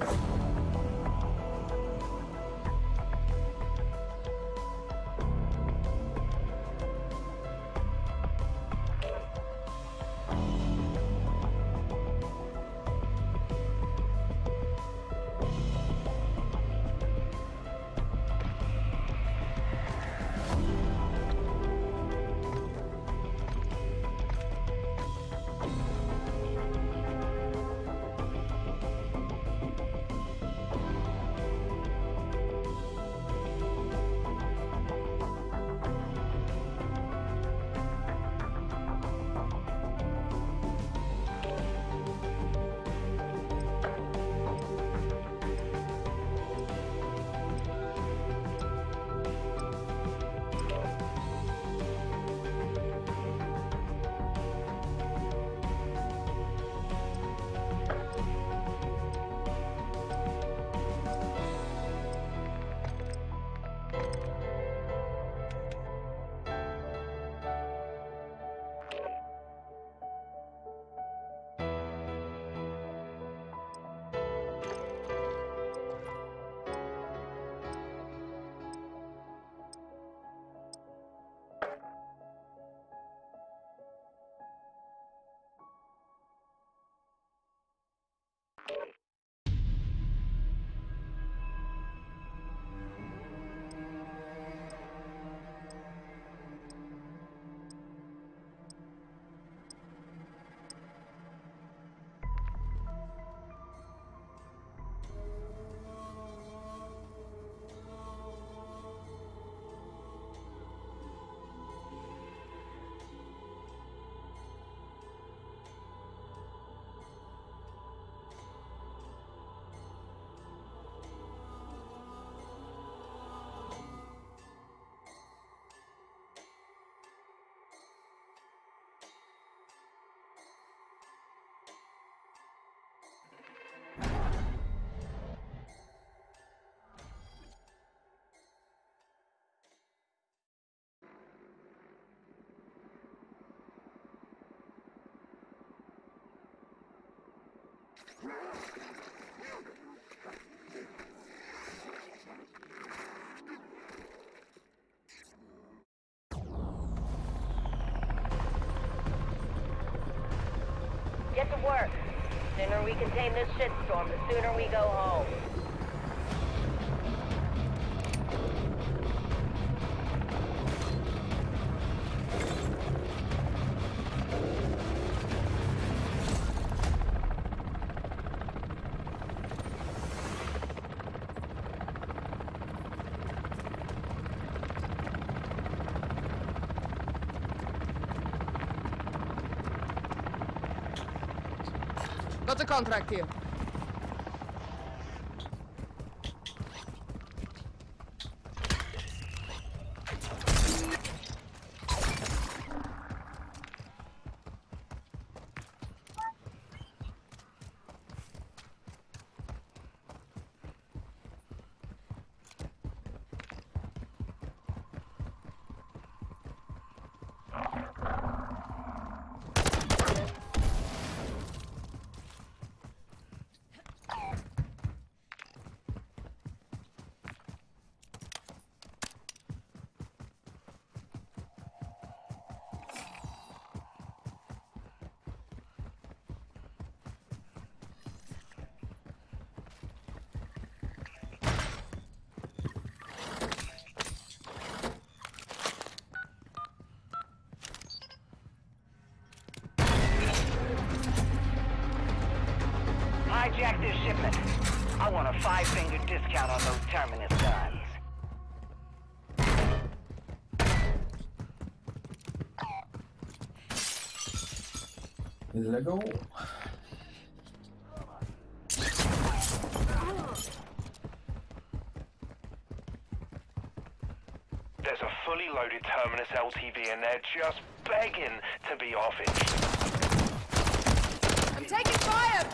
Get to work. The sooner we contain this shitstorm, the sooner we go home. Got a contract here. Hijack this shipment. I want a 5-finger discount on those Terminus guns. Illegal. There's a fully loaded Terminus LTV and they're just begging to be off it. I'm taking fire!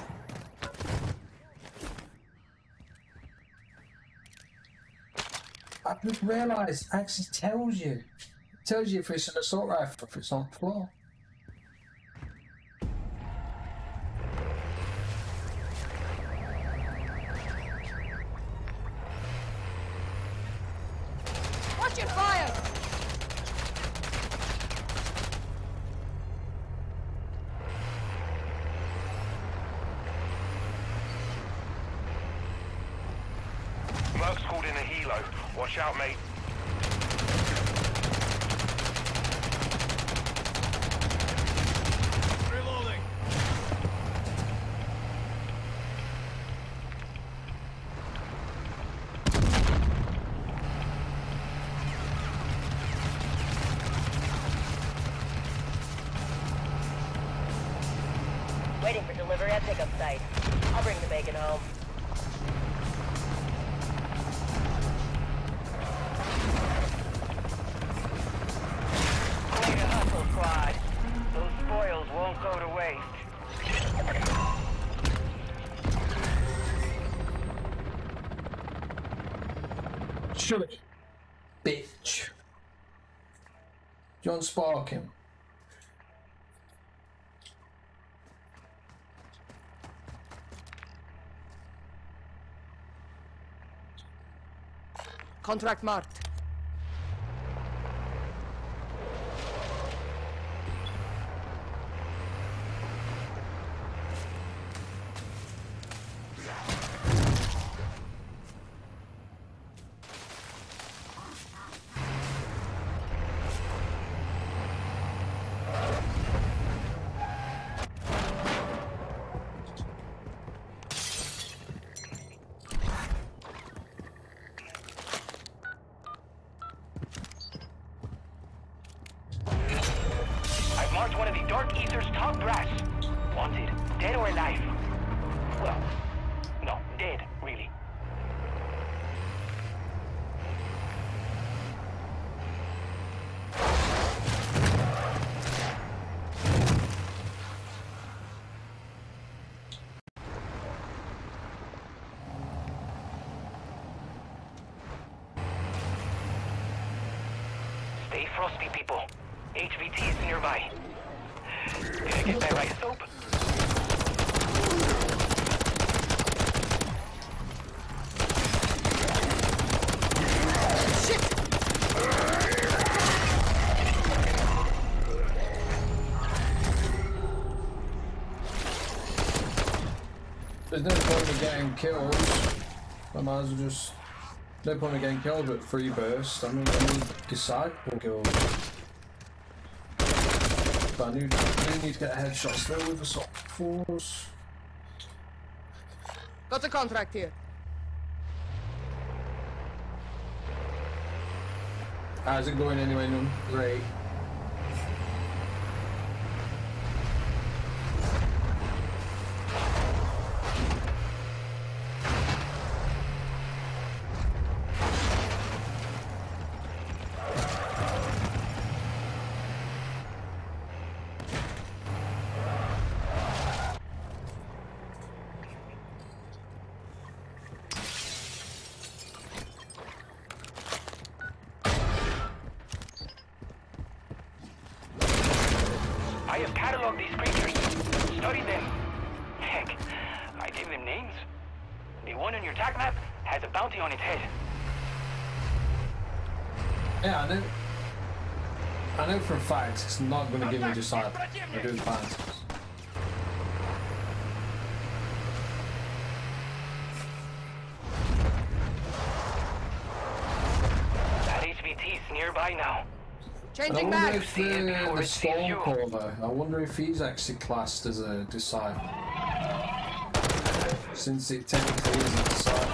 I just realised it actually tells you. It tells you if it's an assault rifle, if it's on the floor. in a helo. Watch out, mate. Reloading. Waiting for delivery at pickup site. I'll bring the bacon home. Way to hustle, squad. Those spoils won't go to waste. Shut it, bitch. John Sparkin. Contract marked. I've marked one of the Dark Ether's top brass. Wanted, dead or alive. Well, no, dead, really. Stay frosty, people. HVT is nearby. Did I get that right, Soap? There's no point in getting killed. I might as well just... No point in getting killed at free burst. I need disciple kills. But I do need to get headshots though with the assault force. Got a contract here. How's it going anyway, none? Great. I have cataloged these creatures, studied them. Heck, I gave them names. The one on your attack map has a bounty on its head. Yeah, I know for a fact it's not going to give me disciple. I do the bounties. That HVT is nearby now. Changing I wonder back. if the Stormcaller, I wonder if he's actually classed as a disciple. Since it technically is a disciple.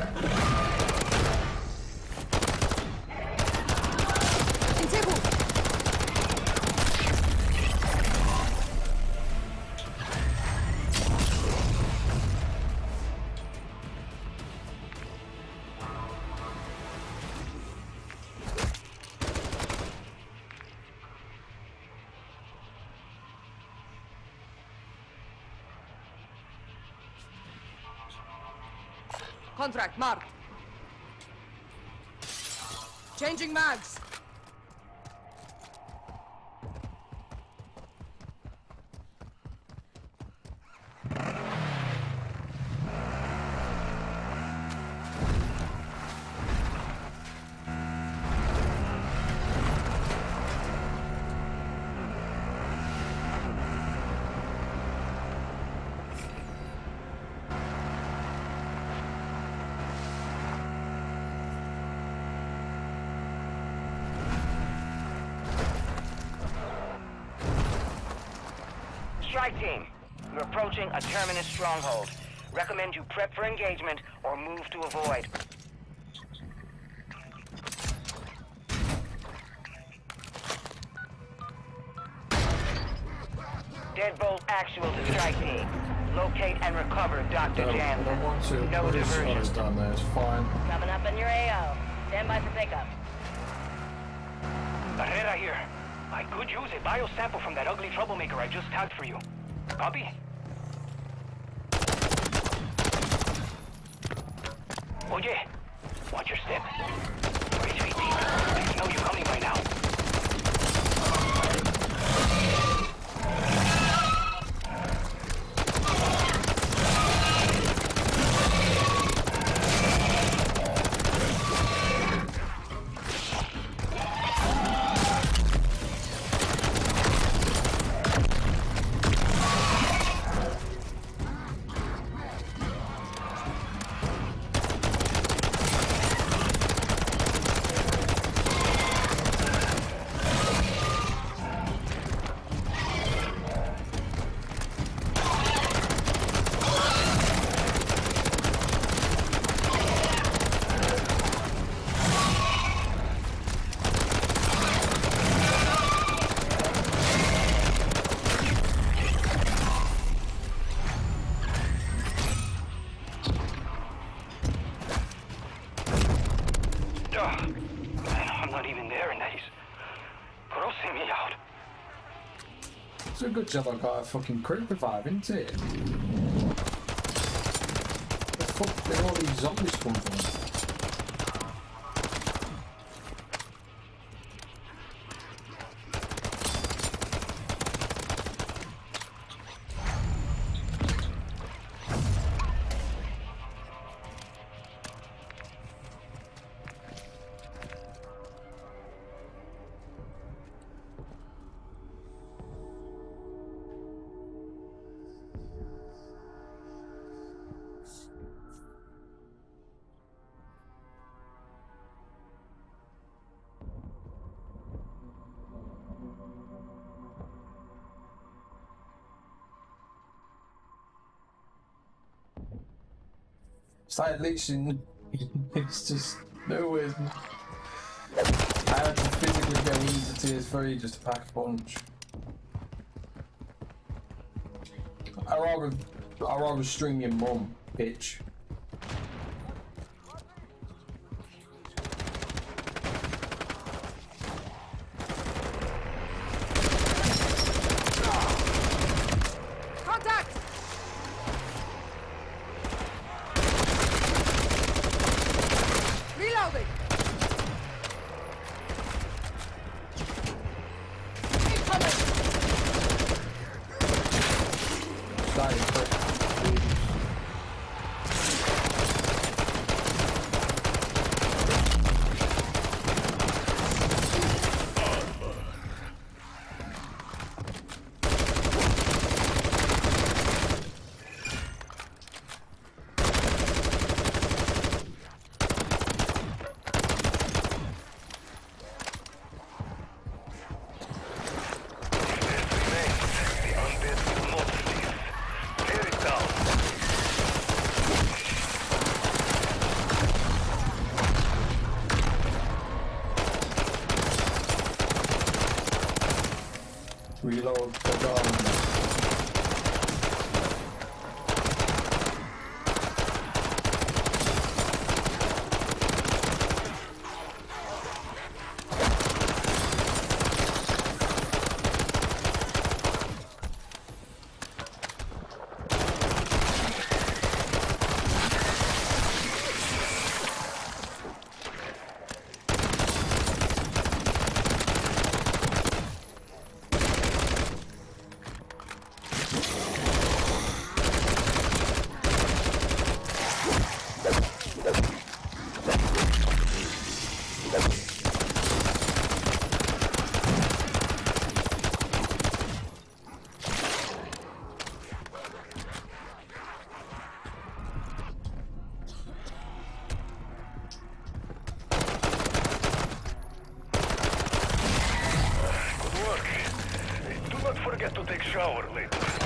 Contract marked. Changing mags. Strike team, you're approaching a terminus stronghold. Recommend you prep for engagement or move to avoid. Deadbolt actual to strike team. Locate and recover Dr. I Jansen. don't want to. No Put his diversion. shoulders down there, it's fine. Coming up in your AO. Stand by for pickup. Barrera here. I could use a biosample from that ugly troublemaker I just tagged for you. Copy? Oye, watch your step. 3 feet deep. I smell you coming right now. I'm not even there and he's grossing me out. It's a good job I got a fucking crit revive, isn't it? The fuck did all these zombies come from? It's like literally, it's just nowhere. I had to physically go into tier 3 just to pack a punch. I'd rather string your mum, bitch. Contact! Reloading! Incoming! Starting quick. The undead will not cease. Tear Surely.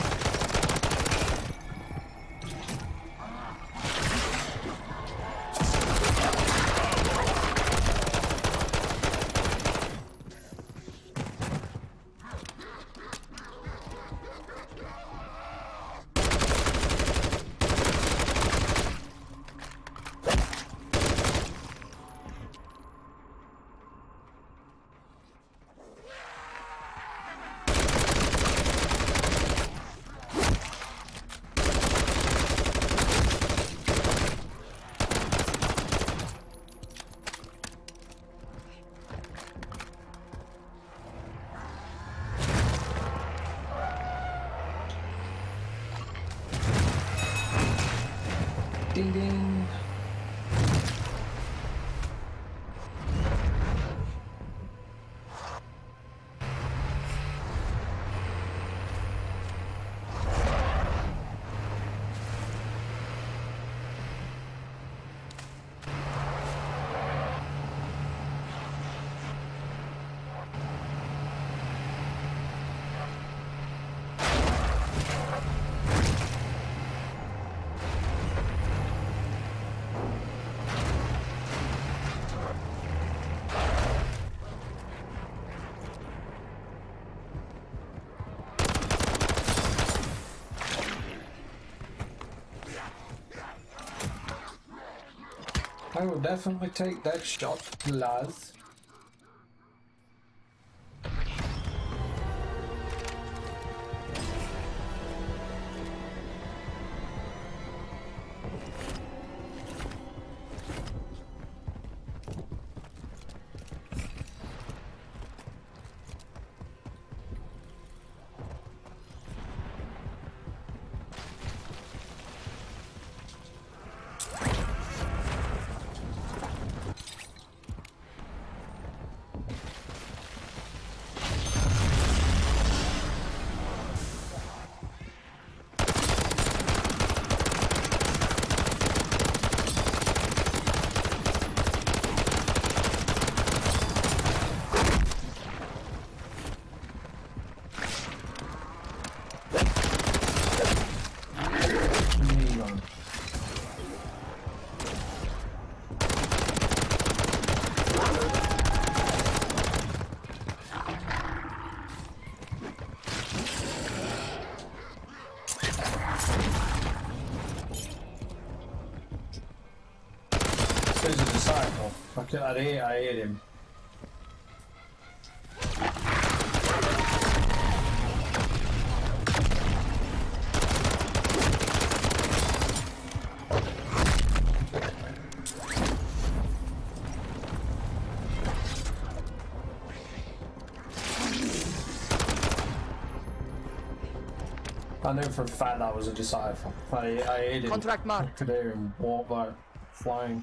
Ding ding. I will definitely take that shot, lads. There's a disciple. I ate him. I knew for a fact that was a disciple. I ate him. Contract marked. I could hear him walk by, flying.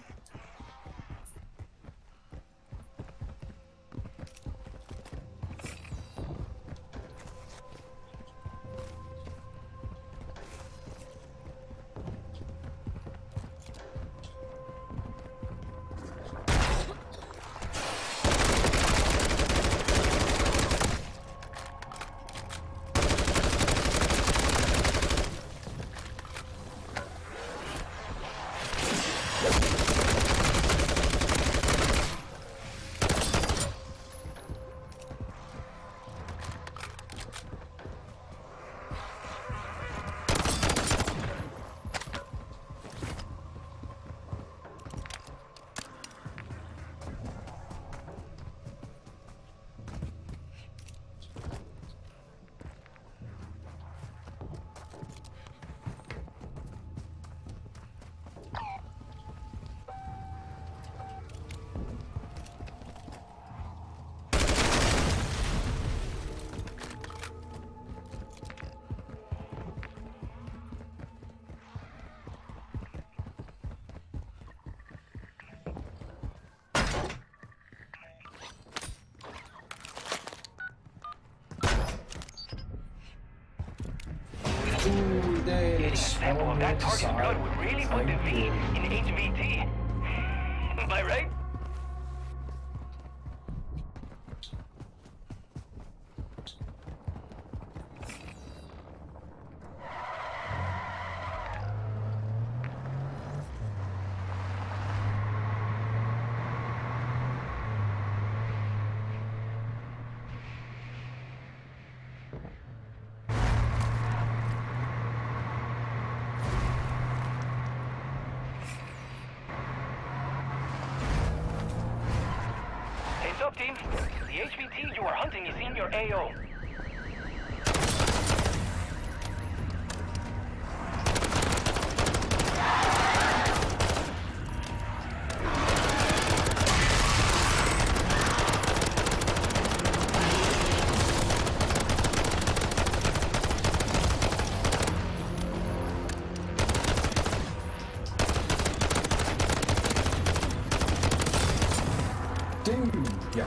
Ooh, there it Getting a is. sample of that target's blood would really put the V in HVT. Am I right? up, team? The HVT you are hunting is in your AO. Yeah.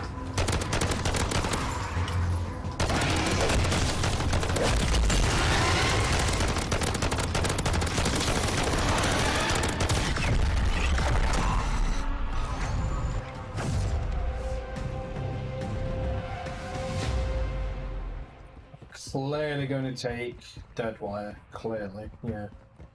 Clearly going to take dead wire. Clearly, yeah.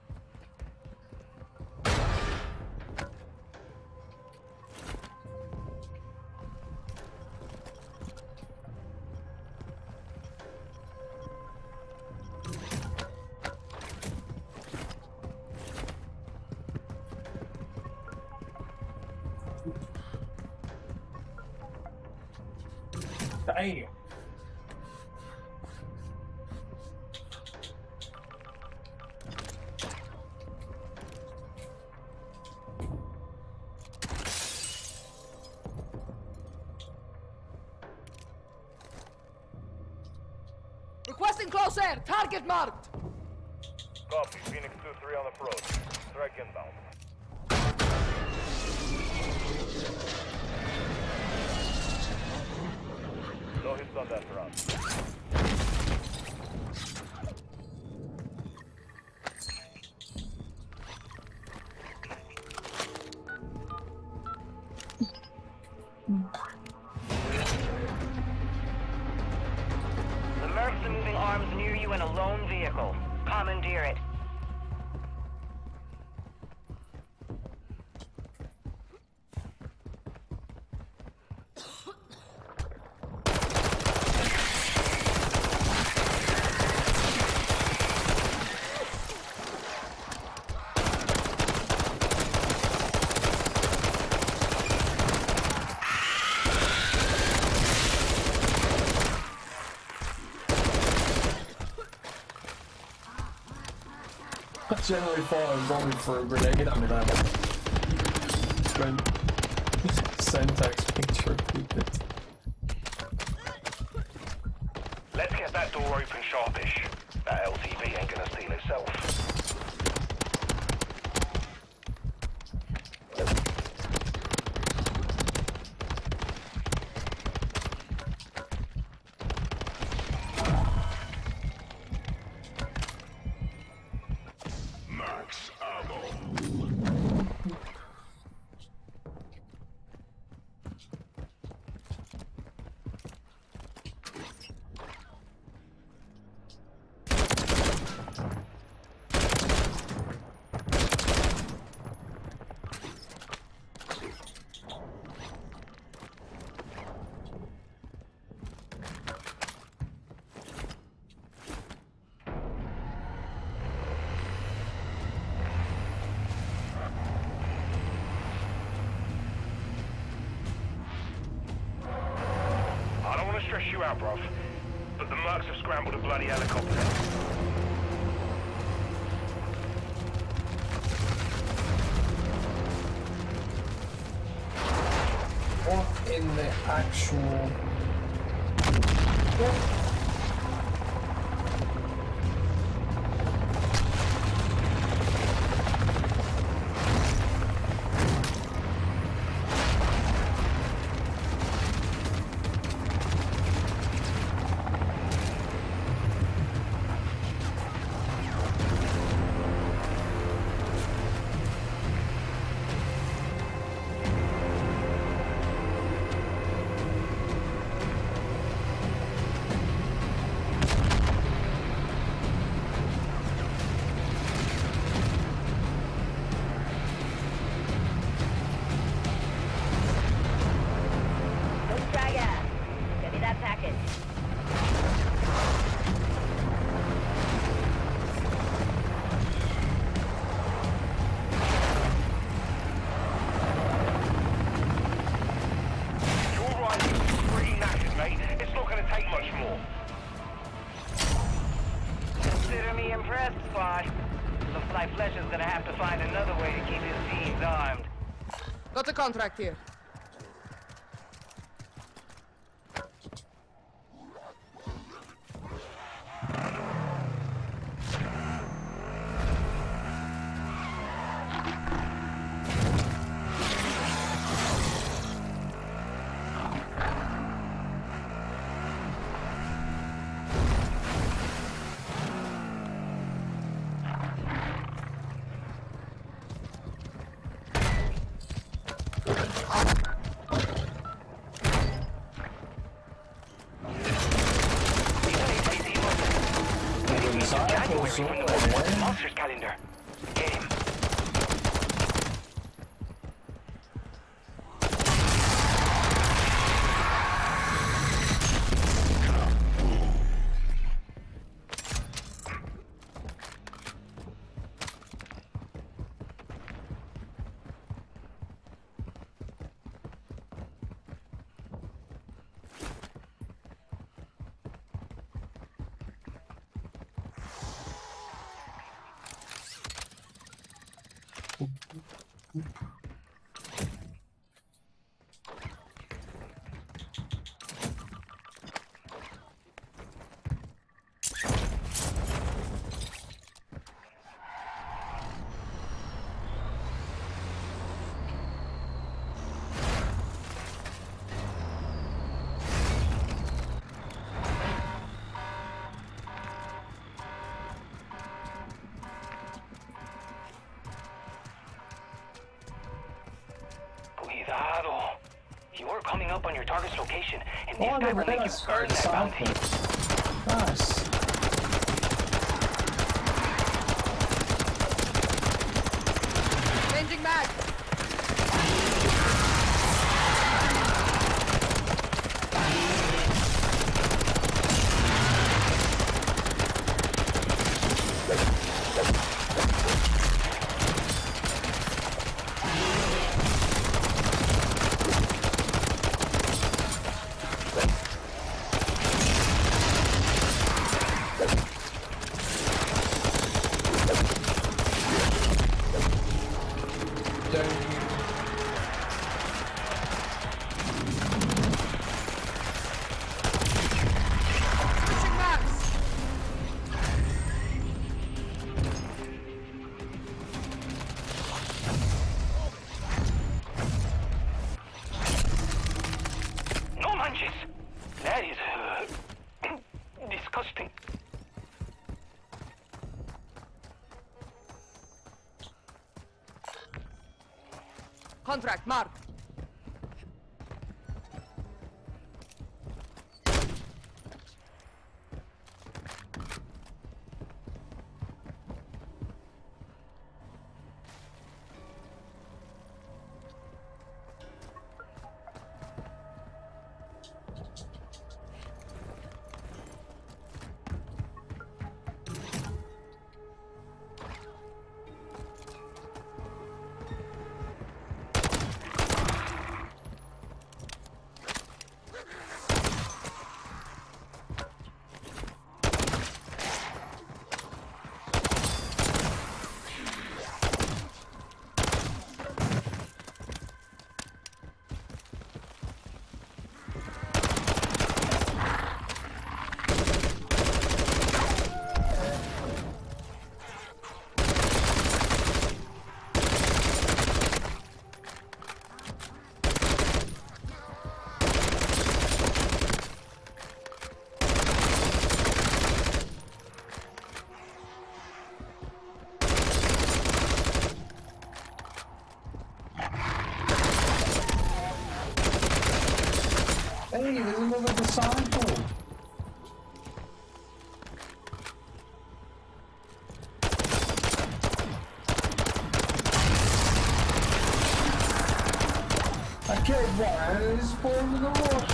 Damn. Requesting close air. Target marked. Copy. Phoenix 2-3 on approach. Strike inbound. No hits on that round. The Mercs are moving arms near you in a lone vehicle. Commandeer it. I generally thought I was rolling for a grenade on that. When syntax picture repeated. Let's get that door open sharpish. That LTV ain't gonna steal itself. Stress you out, bruv. But the Mercs have scrambled a bloody helicopter. What in the actual... impressed, Spot. Looks like Fletcher's gonna have to find another way to keep his teams armed. Got a contract here. Monsters calendar. Get him. Cuidado. You're coming up on your target's location, and this guy will make you earn that bounty. Nice. Changing mag. Switching mags. No manches. That is disgusting. Contract marked. Hey, there's another disciple. I killed one and it spawned in the water.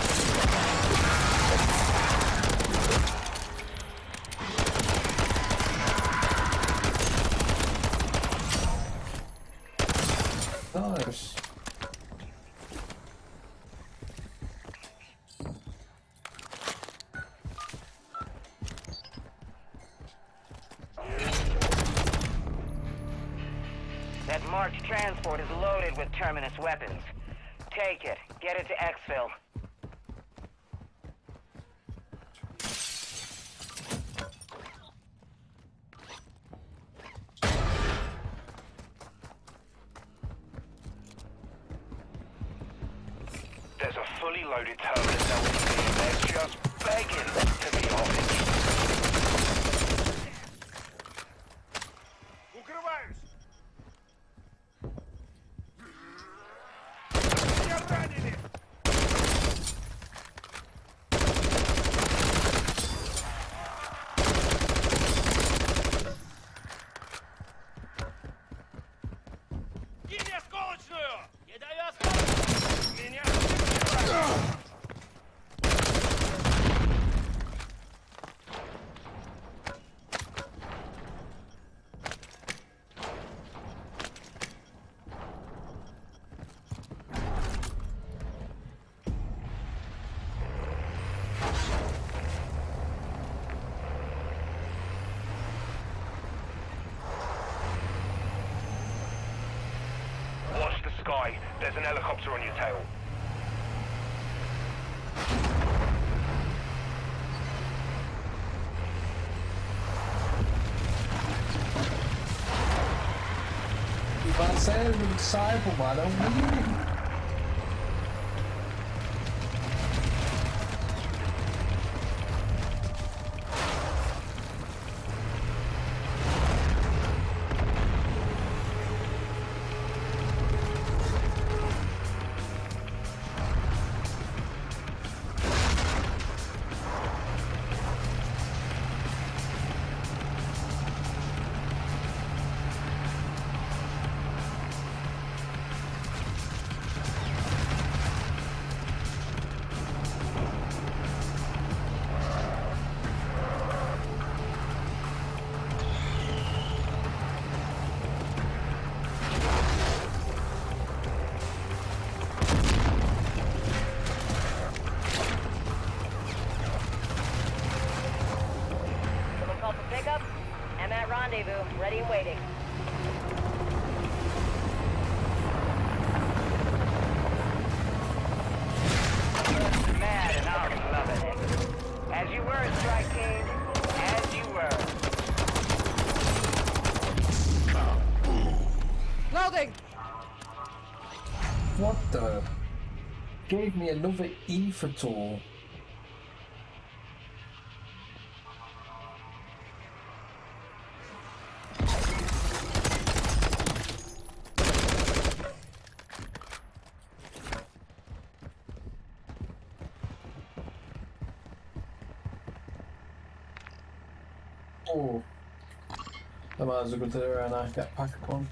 Nice. Marked transport is loaded with Terminus weapons. Take it. Get it to exfil. There's a fully loaded Terminus LTV and they're just begging to be off. There's an helicopter on your tail. Vai ser sai pro barão. Rendezvous, ready and waiting. Mad and I'm loving it. As you were, Strike King. As you were. Loading! What the? Gave me another ether tool. Oh, I might as well go to there and I get pack a punch.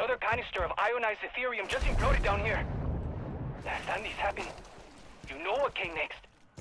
Another canister of ionized Ethereum just imploded down here. Last time this happened, you know what came next.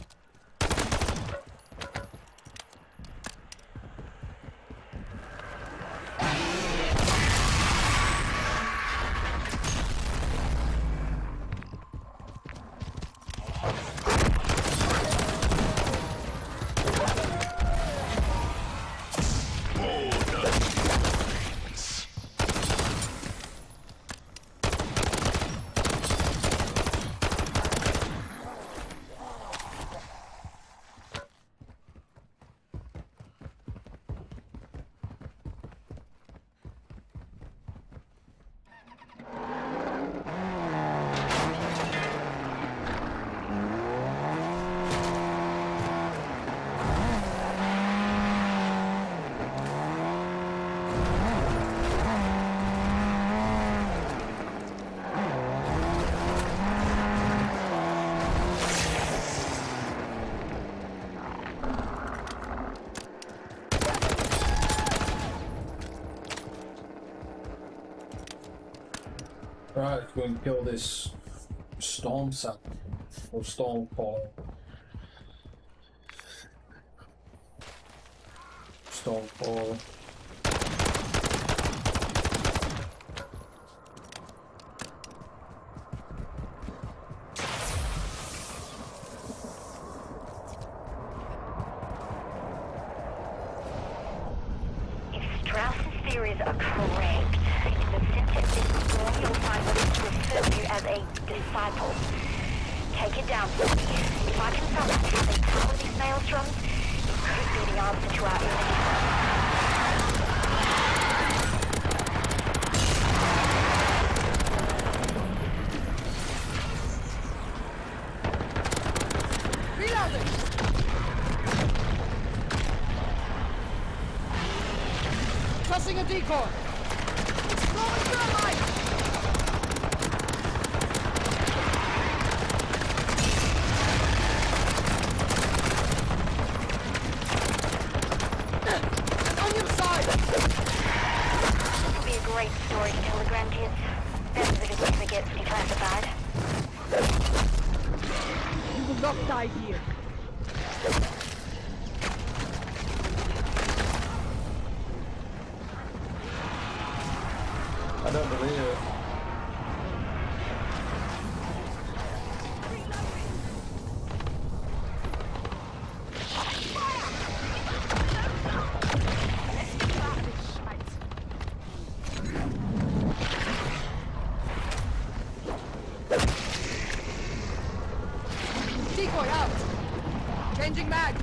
Right, let's go and kill this storm sap or storm fall. Storm fall. If Strauss's theories are correct, in the center of this storm you'll find what is referred to as a disciple. Take it down for me. If I can summon how they power these maelstroms, it could be the answer to our enemy. Tossing a decoy! Throwing thermite! On your side! This will be a great story to tell the grandkids. Better than if it gets declassified. You will not die here. I don't believe it. Decoy out! Changing mag!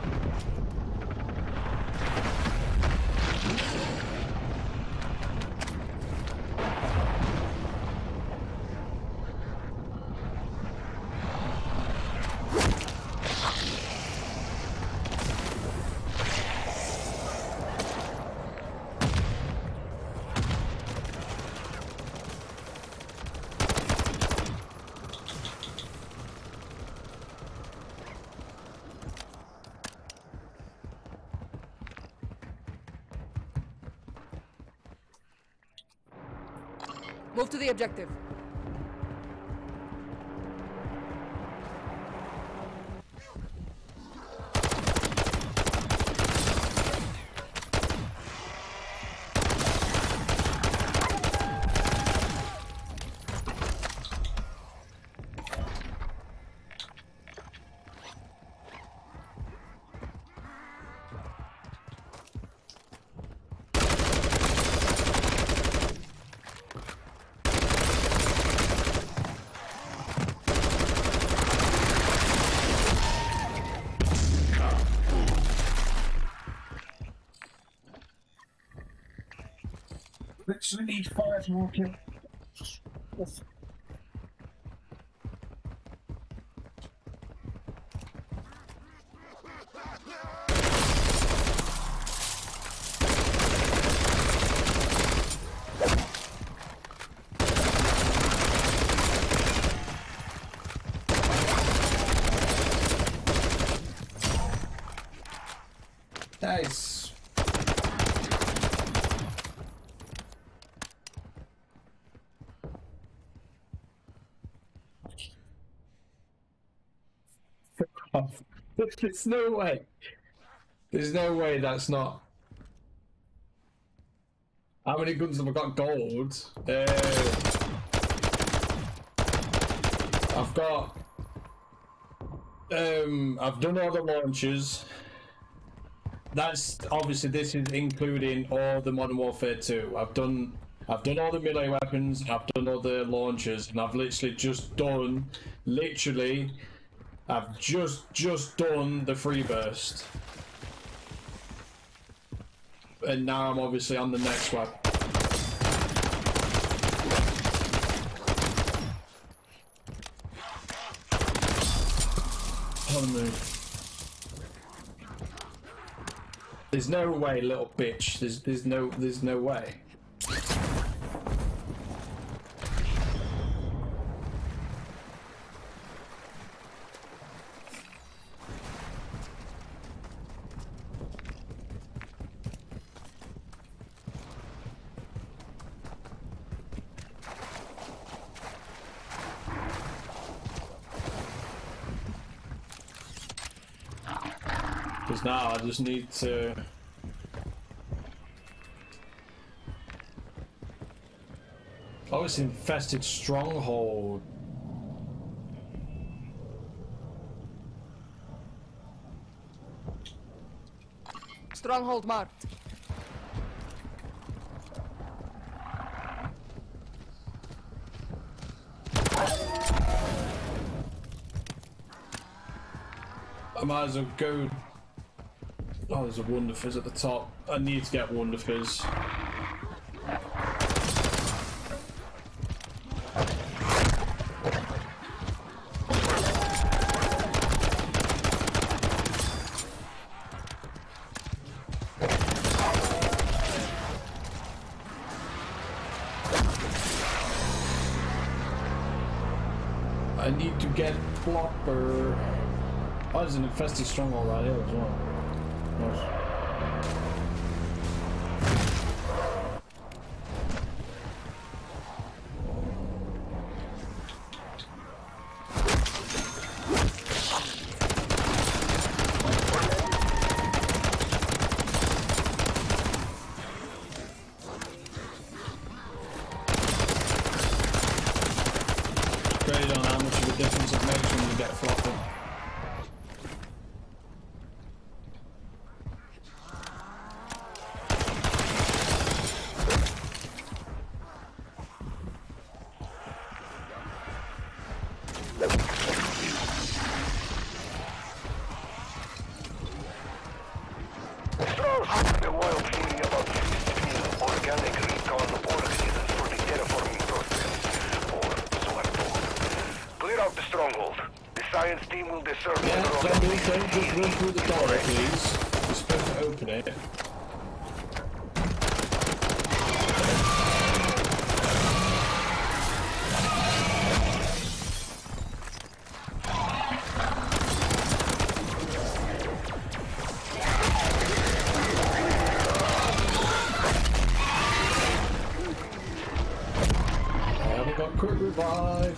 Move to the objective. Literally need 5 more kills. Nice. off. There's no way. There's no way that's not. How many guns have I got gold? I've got. I've done all the launches. That's obviously this is including all the Modern Warfare 2. I've done all the melee weapons. I've done all the launches, and I've literally just done. I've just done the free burst, and now I'm obviously on the next one. There's no way, little bitch. There's no way. Because now I just need to. Oh, it's infested stronghold. Stronghold marked. I might as well go. Oh, there's a Wonder Fizz at the top. I need to get Wonder Fizz. I need to get Flopper. Oh, there's an infested stronghold right here as well. Nice. Graded on how much of a difference it makes when you get Flopper. The wild feeling about organic recon organisms for the terraforming process, or so I'm told. Clear out the stronghold. The science team will discern Yeah, whether zombies, don't just run through the door, please. You're supposed to open it. Got quick revive.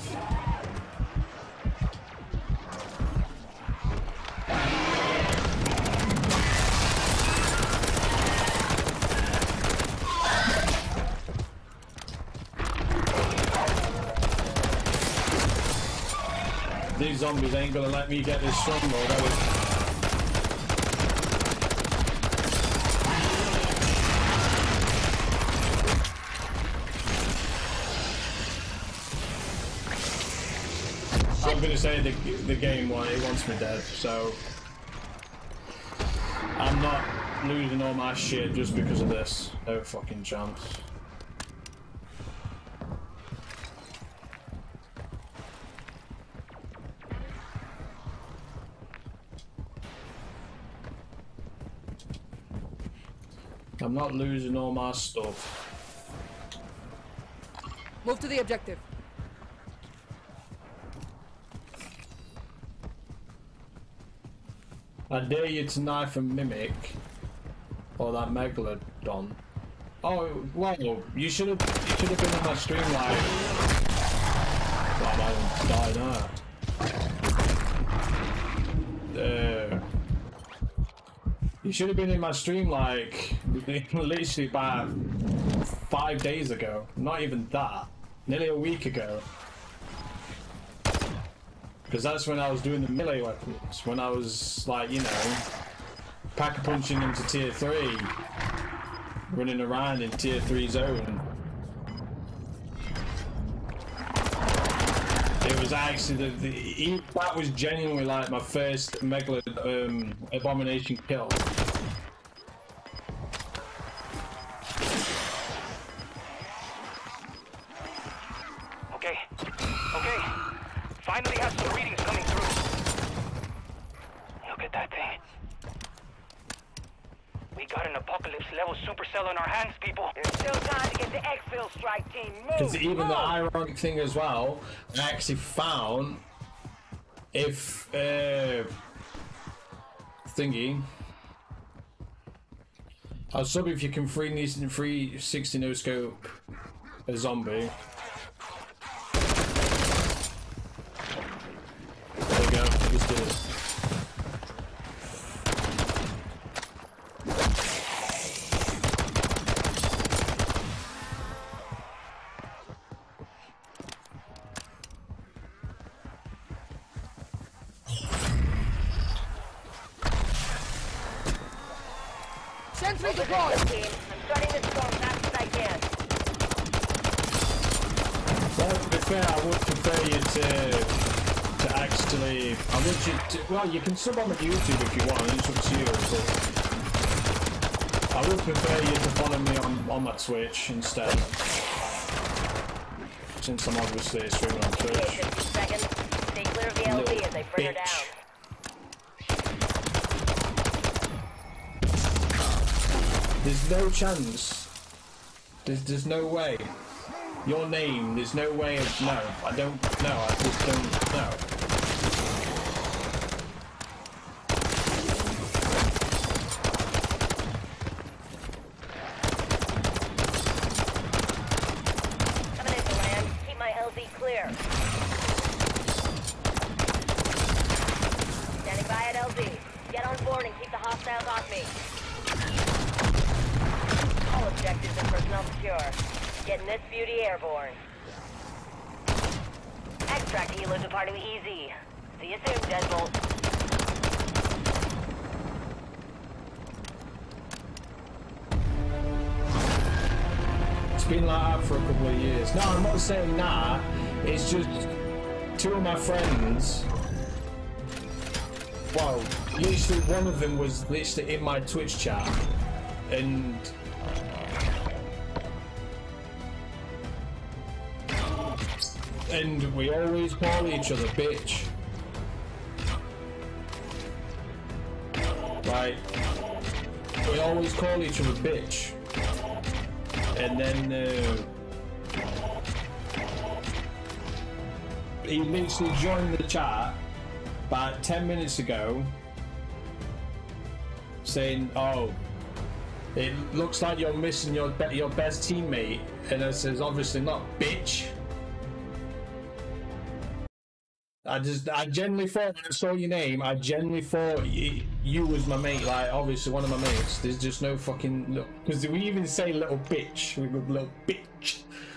These zombies ain't gonna let me get this stronghold, are they? I'm gonna say the game wants me dead, so I'm not losing all my shit just because of this. No fucking chance. I'm not losing all my stuff. Move to the objective. I dare you to knife and mimic, or that megalodon. Oh, well, you should have been on my stream like. Well, I die now. You should have been in my stream like literally about 5 days ago. Not even that. Nearly a week ago. Because that's when I was doing the melee weapons. When I was like, you know, pack punching into tier 3. Running around in tier 3 zone. It was actually that was genuinely like my first Megalo abomination kill. Okay. Finally have some readings coming through. Look at that thing. We got an apocalypse level supercell on our hands, people. There's still time to get the exfil strike team. Move! Because even the ironic thing as well, I actually found if thingy. I'll sub if you can 360 no scope a zombie. There we go, let's do it. Sentry deployed! I'm starting this storm fast as I can. Well, to be fair, I would prefer you to actually. I want you to. Well, you can sub on the YouTube if you want. It's up to you. But I would prefer you to follow me on my Twitch instead, since I'm obviously streaming on Twitch. 50 seconds. Stay clear of the LB as they bring her down. There's no chance. There's no way. Your name, there's no way of. No, I don't. No, I just don't know. Coming in to land. Keep my LZ clear. Standing by at LZ. Get on board and keep the hostiles off me. All objectives and personnel secure. Getting this beauty airborne. Extract helo departing easy. See you soon, Deadbolt. It's been like that for a couple of years. No, I'm not saying that. It's just two of my friends. Well, literally one of them was literally in my Twitch chat, and we always call each other bitch. Right? We always call each other bitch. And then he literally joined the chat about 10 minutes ago saying, oh, it looks like you're missing your best teammate. And I says, obviously not, bitch. I genuinely thought when I saw your name, I genuinely thought you was my mate, like obviously one of my mates. There's just no fucking look, because we even say little bitch. We go little bitch.